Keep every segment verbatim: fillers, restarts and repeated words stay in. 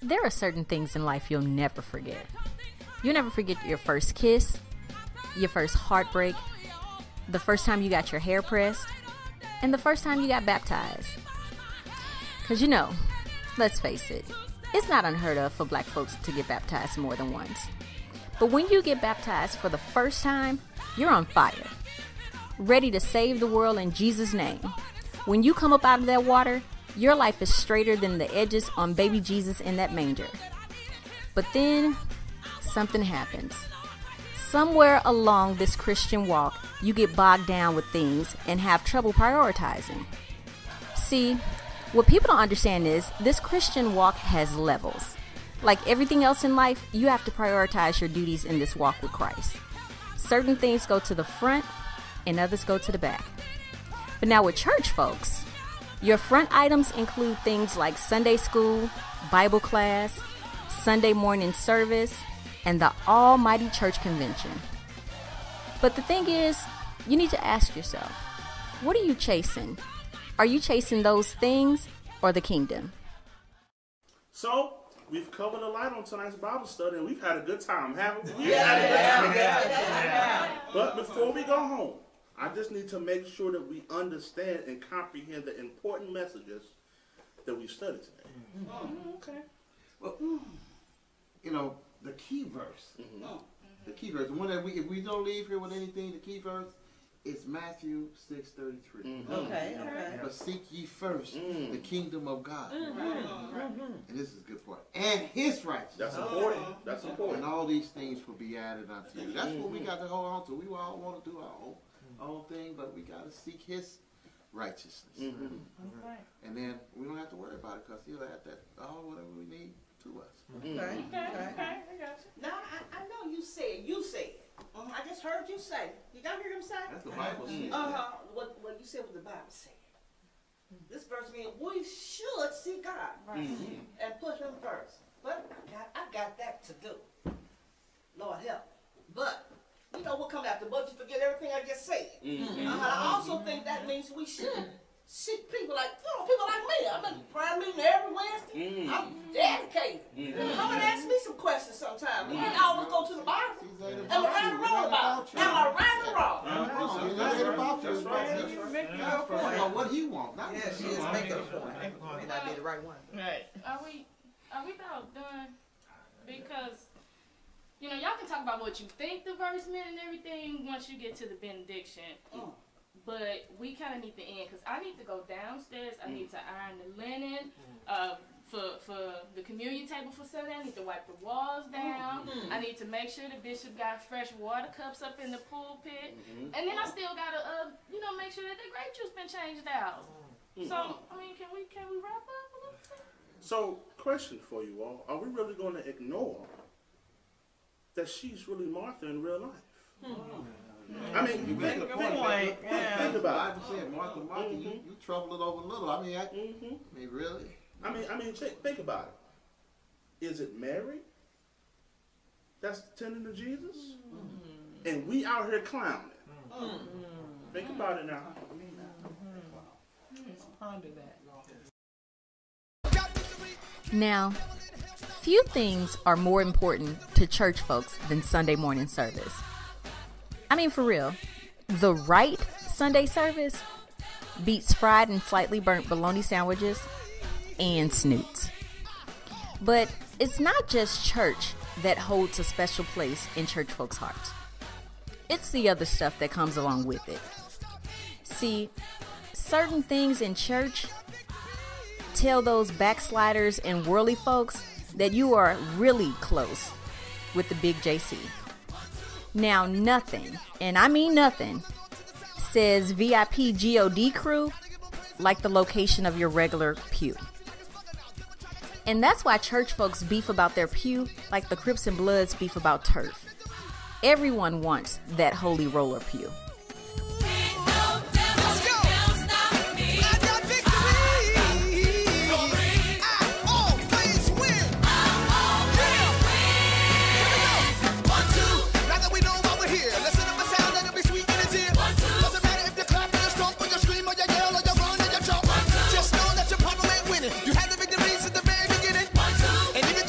There are certain things in life you'll never forget. You'll never forget your first kiss, your first heartbreak, the first time you got your hair pressed, and the first time you got baptized. Because, you know, let's face it, it's not unheard of for black folks to get baptized more than once. But when you get baptized for the first time, you're on fire, ready to save the world in Jesus' name. When you come up out of that water, your life is straighter than the edges on baby Jesus in that manger. But then, something happens. Somewhere along this Christian walk, you get bogged down with things and have trouble prioritizing. See, what people don't understand is this Christian walk has levels. Like everything else in life, you have to prioritize your duties in this walk with Christ. Certain things go to the front and others go to the back. But now with church folks, your front items include things like Sunday school, Bible class, Sunday morning service, and the almighty church convention. But the thing is, you need to ask yourself, what are you chasing? Are you chasing those things or the kingdom? So, we've covered a lot on tonight's Bible study, and we've had a good time, haven't we? Yeah, yeah, yeah, yeah, yeah. But before we go home, I just need to make sure that we understand and comprehend the important messages that we studied today. Mm-hmm. Okay. Well, you know, the key verse, Mm-hmm. the key verse, the one that we, if we don't leave here with anything, the key verse is Matthew six thirty-three. Mm-hmm. Okay, okay. But seek ye first Mm. the kingdom of God. Mm-hmm. And this is a good part. And his righteousness. That's important. That's And important. all these things will be added unto you. That's what we got to hold on to. We all want to do our own, own thing, but we got to seek his righteousness. Mm-hmm. Okay. And then we don't have to worry about it because he'll add that all whatever we need to us. Mm-hmm. Okay. Okay, okay, I got you. Now, I, I know you said, you said. Um, I just heard you say. You got to hear him say? That's the Bible. Mm-hmm. says. Uh-huh. What, what you said what the Bible said. This verse means we should see God Mm-hmm. and put him first. But I got, I got that to do. Lord help. But, you know what come after? But you forget everything I just said. Mm-hmm. Uh-huh. I also think that means we should seek people like, you know, people like me. I'm in prayer meeting every Wednesday. Mm-hmm. I'm dedicated. Mm-hmm. Come and ask me some questions sometime. You can always go to the Bible. These ain't Am I about right you. or wrong It ain't about about it? you. Am I right or wrong? No, it ain't about you. It's That's right. about That's you. right. Make It's about what he wants. Not Yeah, what she you is want. making a point. May not be the right one. Right. Are we, are we about done? Because, you know, y'all can talk about what you think the verse meant and everything once you get to the benediction. Mm. But we kind of need to end because I need to go downstairs. I need to iron the linen uh, for for the communion table for Sunday. I need to wipe the walls down. Mm. I need to make sure the bishop got fresh water cups up in the pulpit. Mm-hmm. And then I still gotta, uh, you know, make sure that the grape juice been changed out. So I mean, can we can we wrap up a little bit? So, question for you all. Are we really going to ignore that she's really Martha in real life? I mean, You make a think, point. think, Think, think, think the about Bible said, Martha, Martha, you, you trouble it over little. I mean, I, it. Mm-hmm. I mean, really? I mean, I mean, check, think about it. Is it Mary that's tending to Jesus? Mm-hmm. And we out here clowning. Mm-hmm. Think about it now. Ponder that. Now, few things are more important to church folks than Sunday morning service. I mean, for real, the right Sunday service beats fried and slightly burnt bologna sandwiches and snoots. But it's not just church that holds a special place in church folks' hearts. It's the other stuff that comes along with it. See, certain things in church tell those backsliders and worldly folks that you are really close with the big J C. Now, nothing, and I mean nothing, says V I P G O D crew like the location of your regular pew. And that's why church folks beef about their pew like the Crips and Bloods beef about turf. Everyone wants that holy roller pew. You had the victories at the very beginning. And even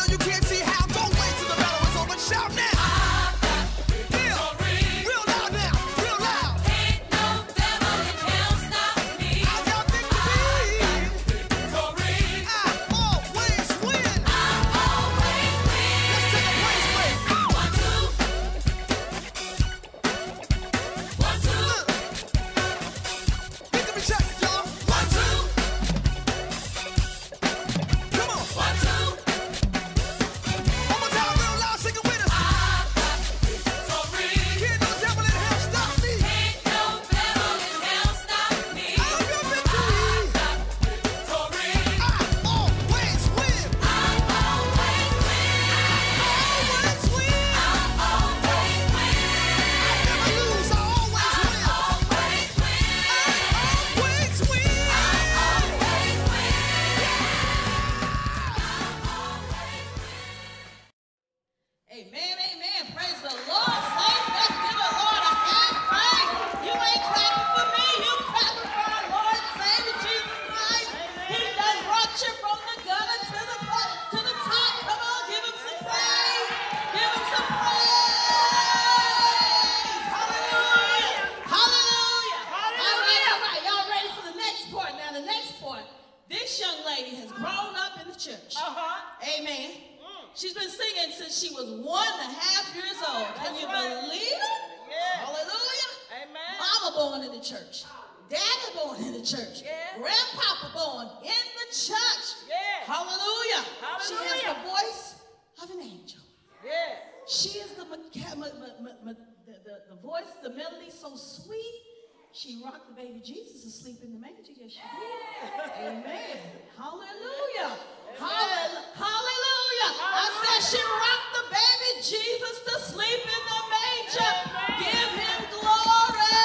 since she was one and a half years old. Can you believe it? Yeah. Hallelujah. Amen. Mama born in the church. Daddy born in the church. Yeah. Grandpapa born in the church. Yeah. Hallelujah. Hallelujah. She has the voice of an angel. Yeah. She is the, mecha- ma- ma- ma- ma- the, the, the voice, the melody so sweet. She rocked the baby Jesus asleep in the manger. Yes, she did. Amen. Hallelujah. Hallelujah. Hallelujah. I said she rocked the baby Jesus to sleep in the manger. Amen. Give him glory.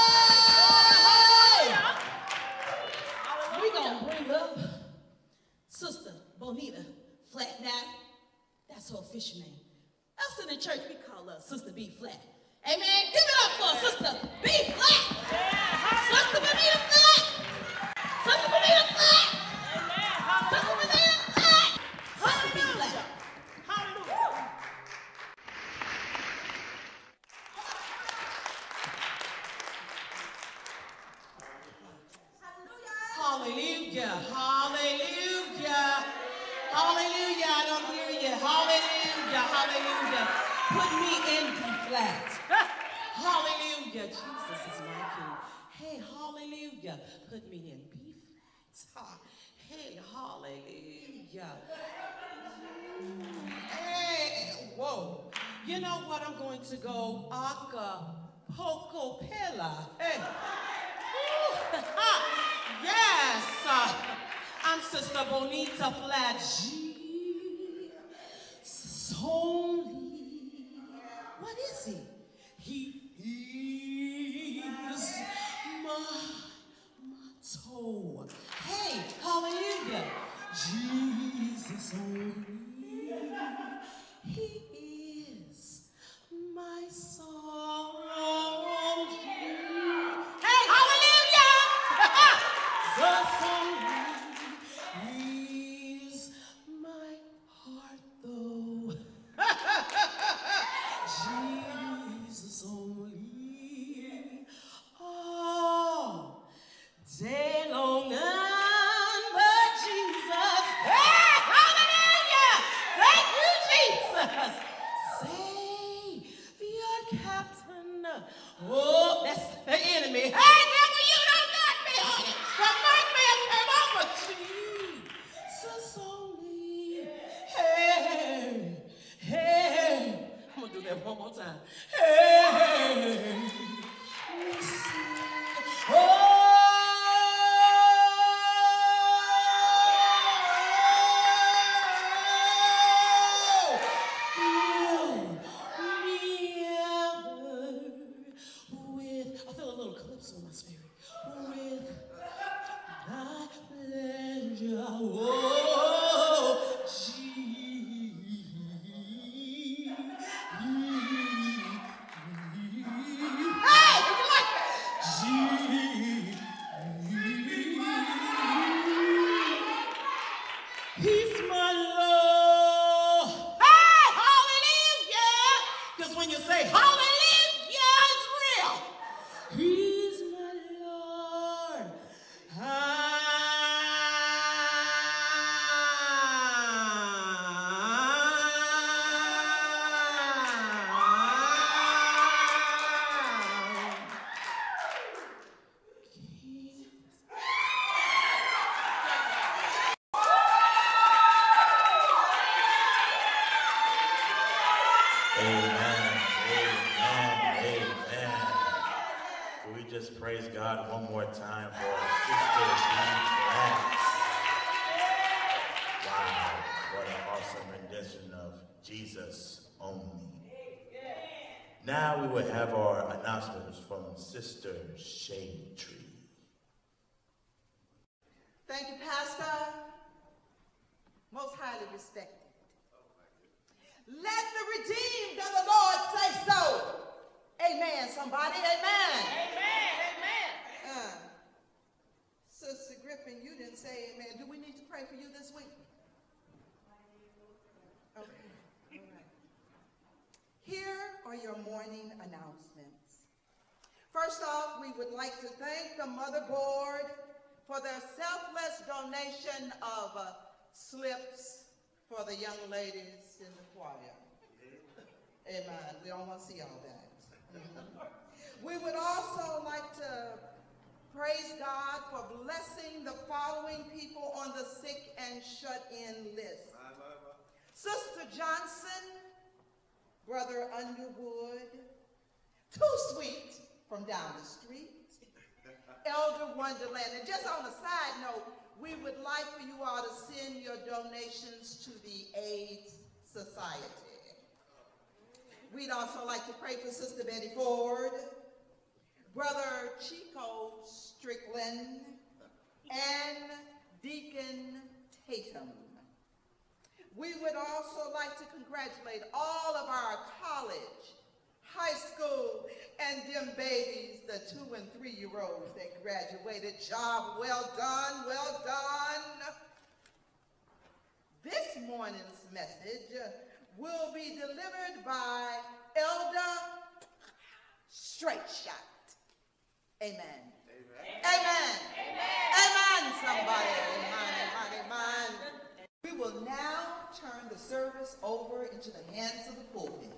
We're going to bring up Sister Bonita Flat now. That's her official name. Us in the church, we call her Sister B Flat. Amen. Give it up for Sister B Flat. Sister Bonita Flat. Sister Bonita Flat. Sister Bonita Flat. Sister B Flat. Hallelujah. Hallelujah. Hallelujah. Hallelujah. I don't hear you. Hallelujah. Hallelujah. Put me in B flat. Hallelujah. Jesus is my king. Hey, hallelujah. Put me in B flat. Ha. Hey, hallelujah. Hey, whoa. You know what? I'm going to go acapulco-pella. Hey. Woo. Yes. Uh, I'm Sister Bonita Flat. Jesus only. What is he? He is my motto. Hey, hallelujah. Jesus only. He is my song. Hey, hallelujah. Jesus only. He's my heart, though. Jesus only. Oh, day long and but Jesus. Hey, hallelujah! Thank you, Jesus. Savior, Captain. Oh, that's the enemy. Hey, devil, you don't got me on it. The first man came over. Jesus only. Hey, hey. I'm gonna do that one more time. Hey, we sing. Oh. I feel a little calypso in my spirit. With thy pleasure, oh, hey, you like that? He's my Lord. Hey, hallelujah! Because when you say hallelujah, it's real. He's my Lord. Amen, amen, amen. Can we just praise God one more time for our Sister B Flat? Wow, what an awesome rendition of Jesus only. Now we will have our announcements from Sister Shade Tree. Thank you, Pastor. Most highly respected. Let the redeemed of the Lord say so. Amen, somebody. Amen. Amen. Amen. Uh, Sister Griffin, you didn't say amen. Do we need to pray for you this week? Okay. All right. Here are your morning announcements. First off, we would like to thank the Mother Board for their selfless donation of uh, slips for the young ladies in the choir. Amen. We don't want to see all that. We would also like to praise God for blessing the following people on the sick and shut-in list. Sister Johnson, Brother Underwood, Too Sweet from down the street, Elder Wonderland. And just on a side note, we would like for you all to send your donations to the AIDS Society. We'd also like to pray for Sister Betty Ford, Brother Chico Strickland, and Deacon Tatum. We would also like to congratulate all of our college, high school, and them babies, the two and three-year-olds that graduated. Job well done, well done. This morning's message will be delivered by Elder Straight Shot. Amen. Amen. Amen. Amen. Amen, somebody. Amen, amen, amen. We will now turn the service over into the hands of the pulpit.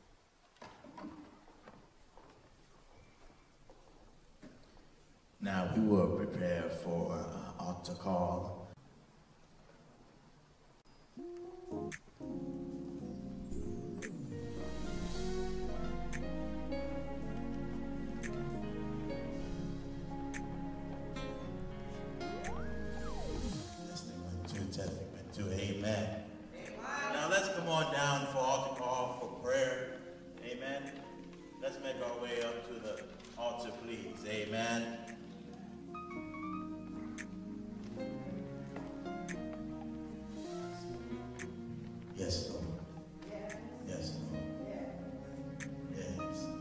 Now we will prepare for uh, altar call. To amen. Amen. Now let's come on down for altar call for prayer. Amen. Let's make our way up to the altar, please. Amen. Yes, Lord. Yes, Lord. Yes.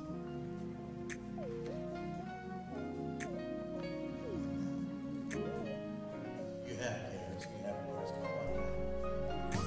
You have cares. You have words. Come on.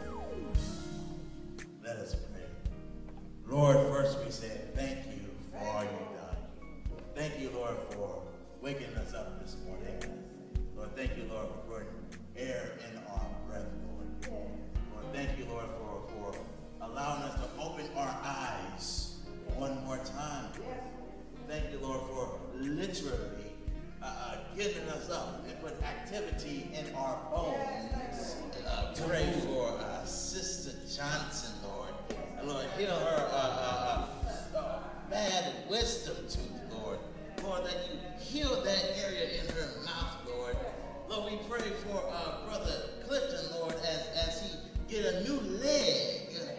Let us pray. Lord, first we say thank you for all you've done. Thank you, Lord, for waking us up this morning. Lord, thank you, Lord, for putting air in our breath, Lord. Lord, thank you, Lord, for, for allowing us to open our eyes one more time. Thank you, Lord, for literally uh, uh, getting us up and put activity in our bones. Uh, pray for uh, Sister Johnson, Lord. Lord, heal her uh, uh, uh, uh, bad wisdom tooth, Lord. Lord, that you heal that area in her mouth, Lord. Lord, we pray for uh, Brother Clifton, Lord, as, as he get a new leg.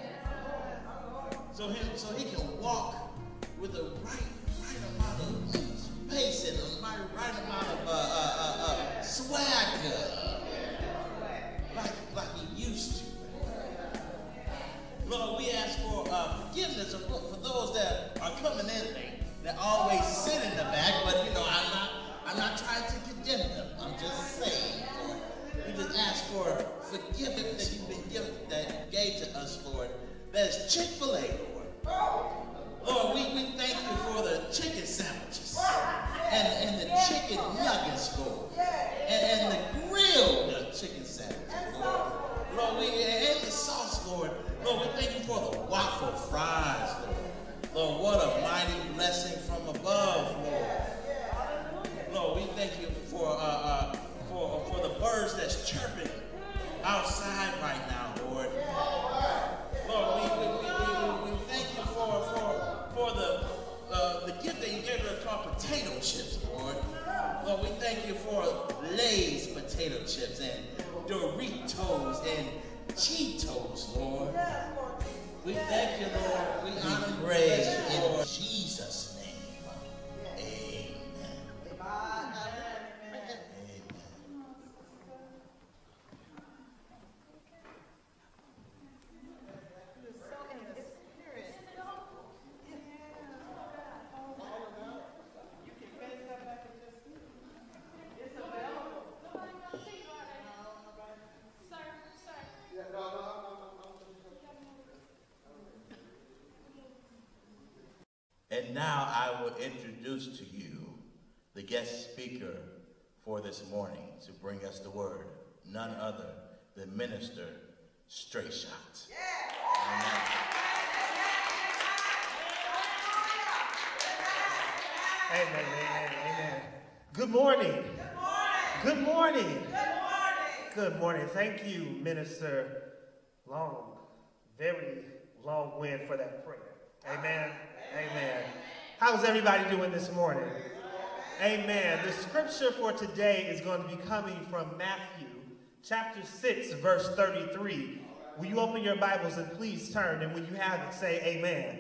So him, so he can walk with the right, right amount of space and the right, right amount of uh, uh, uh, uh, swagger, like, like he used to. Lord, we ask for uh, forgiveness of, for those that are coming in late, that always sit in the back, but you know, I'm not, I'm not trying to condemn them. I'm just saying, Lord. We just ask for forgiveness that you've been given, that you gave to us, Lord. There's Chick-fil-A, Lord. Lord, we, we thank you for the chicken sandwiches and, and the chicken nuggets, Lord, and, and the grilled chicken sandwiches, Lord. Lord, we, and the sauce, Lord. Lord, we thank you for the waffle fries, Lord. Lord, what a mighty blessing from above, Lord. Lord, we thank you for uh, uh, for for the birds that's chirping outside right now, Lord. Lord, we we, we, we, we thank you for for for the uh, the gift that you gave us called potato chips, Lord. Lord, we thank you for Lay's potato chips and Doritos and Cheetos, Lord. We thank you, Lord. We honor you, pray in Lord. Jesus' name. Amen. Amen. And now I will introduce to you the guest speaker for this morning to bring us the word, none other than Minister Straight Shot. Yeah. Amen. Amen, amen, amen. Good morning. Good morning. Good morning. Good morning. Good morning. Thank you, Minister Long. Very long wind for that prayer. Amen. Amen. How's everybody doing this morning? Amen. The scripture for today is going to be coming from Matthew chapter six, verse thirty-three. Will you open your Bibles and please turn, and when you have it, say amen.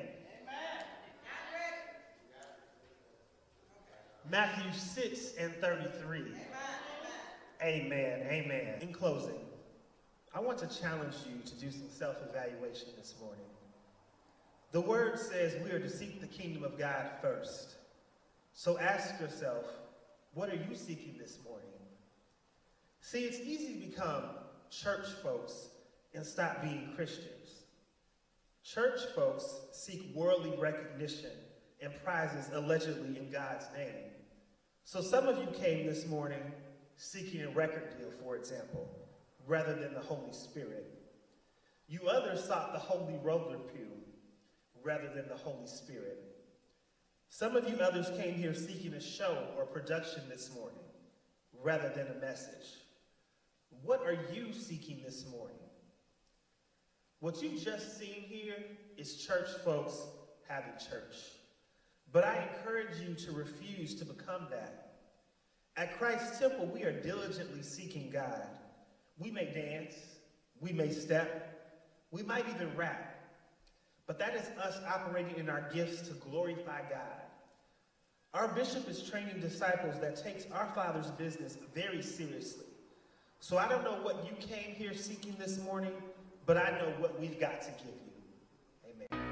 Matthew six and thirty-three. Amen. Amen. In closing, I want to challenge you to do some self-evaluation this morning. The word says we are to seek the kingdom of God first. So ask yourself, what are you seeking this morning? See, it's easy to become church folks and stop being Christians. Church folks seek worldly recognition and prizes allegedly in God's name. So some of you came this morning seeking a record deal, for example, rather than the Holy Spirit. You others sought the holy roller pew rather than the Holy Spirit. Some of you others came here seeking a show or production this morning rather than a message. What are you seeking this morning? What you've just seen here is church folks having church. But I encourage you to refuse to become that. At Christ's temple, we are diligently seeking God. We may dance, we may step, we might even rap. But that is us operating in our gifts to glorify God. Our bishop is training disciples that takes our Father's business very seriously. So I don't know what you came here seeking this morning, but I know what we've got to give you. Amen.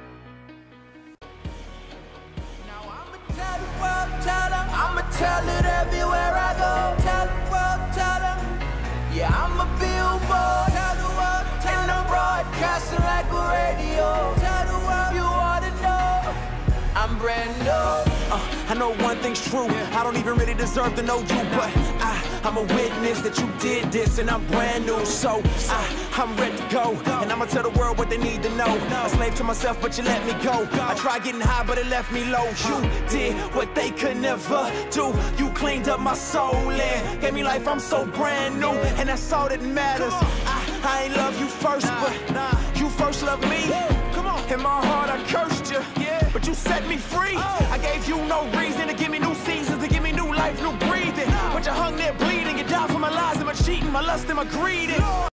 Now I'ma tell the world, tell them, I'ma tell it everywhere I go. Tell the world, tell them, yeah, I'm a billboard. Tell the world, tell them, broadcasting like a radio. Tell the world, you ought to know, I'm brand new. Uh, I know one thing's true, I don't even really deserve to know you, but I, I'm a witness that you did this and I'm brand new, so I, I'm ready to go, and I'ma tell the world what they need to know. A slave to myself, but you let me go. I tried getting high, but it left me low. You did what they could never do. You cleaned up my soul and gave me life, I'm so brand new, and that's all that matters. I, I ain't love you first, but you first loved me. In my heart I cursed you, but you set me free. I gave you no reason to give me new seasons, to give me new life, new breathing. But you hung there bleeding, you died for my lies and my cheating, my lust and my greed.